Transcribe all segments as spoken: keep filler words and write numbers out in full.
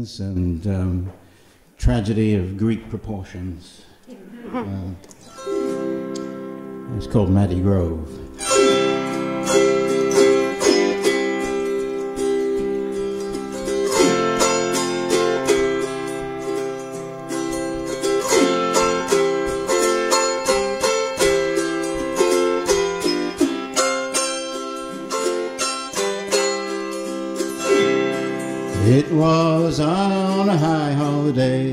sadness and um, tragedy of Greek proportions. Uh, it's called Matty Groves. It was on a high holiday,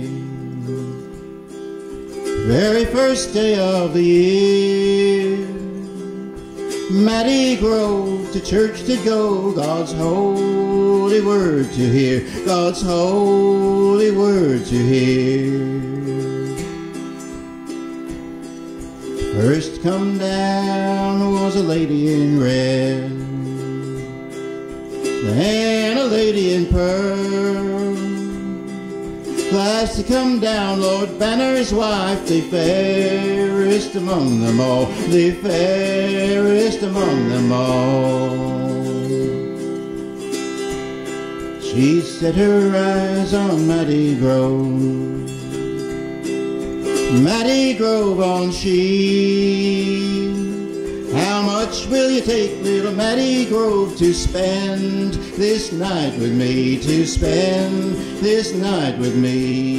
very first day of the year. Matty Groves to church to go, God's holy word to hear, God's holy word to hear. First come down was a lady in red, and a lady in pearl. Last to come down, Lord Banner's wife, the fairest among them all, the fairest among them all. She set her eyes on Matty Groves, Matty Groves on she. How much will you take, little Matty Groves, to spend this night with me, to spend this night with me?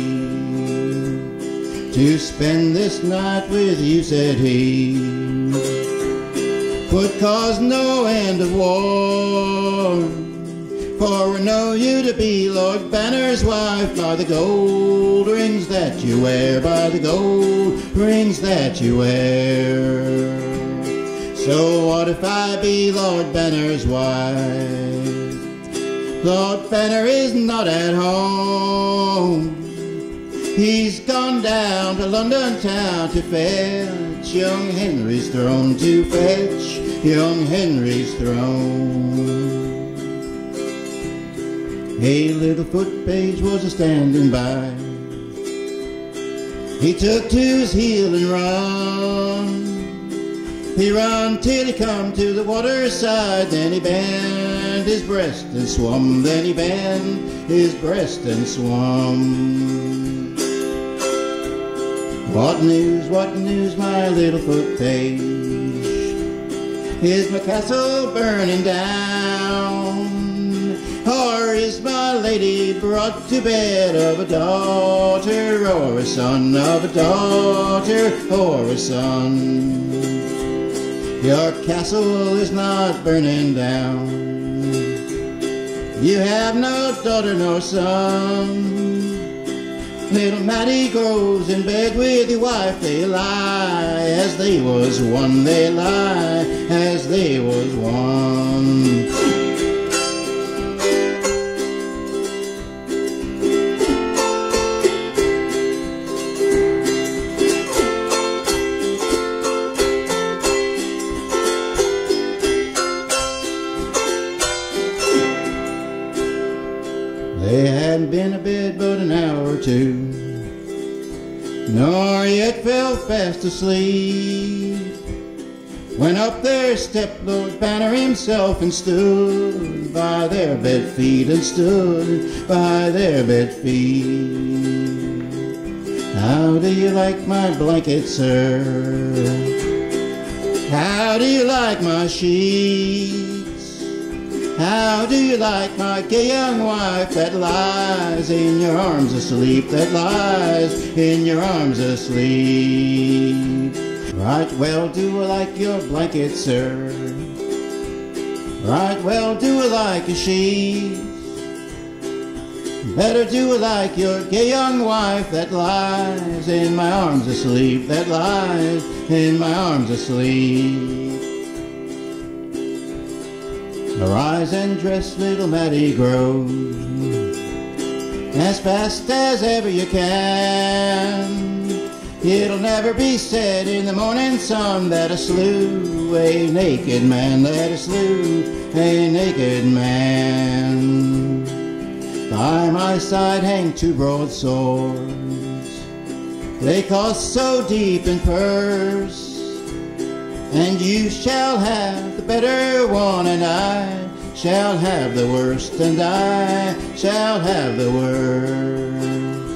To spend this night with you, said he, would cause no end of war. For we know you to be Lord Banner's wife by the gold rings that you wear, by the gold rings that you wear. So what if I be Lord Banner's wife? Lord Banner is not at home. He's gone down to London town to fetch young Henry's throne, to fetch young Henry's throne. A little foot page was a-standing by. He took to his heel and run. He run till he come to the water side, then he bent his breast and swum, then he bent his breast and swum. What news, what news, my little foot page? Is my castle burning down? Or is my lady brought to bed of a daughter or a son, of a daughter or a son? Your castle is not burning down. You have no daughter nor son. Little Matty Groves in bed with your wife, they lie as they was one, they lie as they was one. They hadn't been a bed but an hour or two, nor yet fell fast asleep, when up there stepped Lord Banner himself and stood by their bed feet, and stood by their bed feet. How do you like my blanket, sir? How do you like my sheets? How do you like my gay young wife that lies in your arms asleep, that lies in your arms asleep? Right well do I like your blanket, sir. Right well do I like your sheets. Better do I like your gay young wife that lies in my arms asleep, that lies in my arms asleep. Arise and dress, little Matty Groves, as fast as ever you can. It'll never be said in the morning sun that I slew a naked man, that I slew a naked man. By my side hang two broadswords, they cost so deep in purse, and you shall have the better one, and I shall have the worst, and I shall have the worst.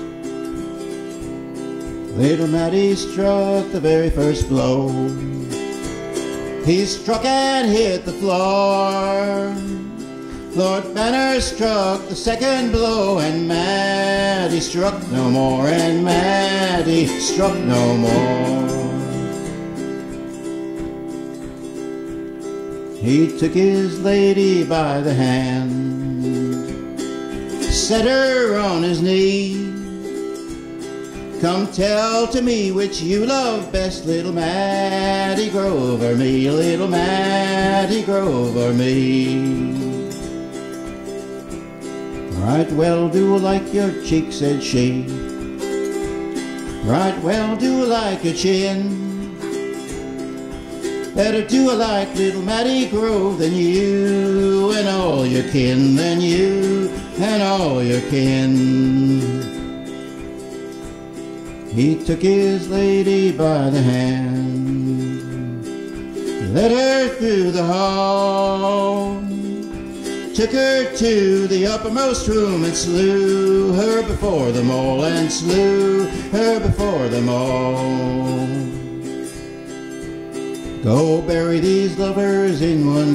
Little Matty struck the very first blow. He struck and hit the floor. Lord Banner struck the second blow, and Matty struck no more, and Matty struck no more. He took his lady by the hand, set her on his knee. Come tell to me which you love best, little Matty Grove or me, little Matty Grove or me. Right well do I like your cheek, said she. Right well do I like your chin. Better do I like little Matty Grove than you and all your kin, than you and all your kin. He took his lady by the hand, led her through the hall, took her to the uppermost room, and slew her before them all, and slew her before them all. Go bury these lovers in one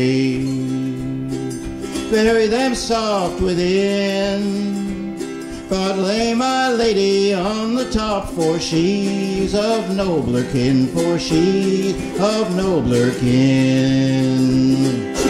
grave, bury them soft within, but lay my lady on the top, for she's of nobler kin, for she's of nobler kin.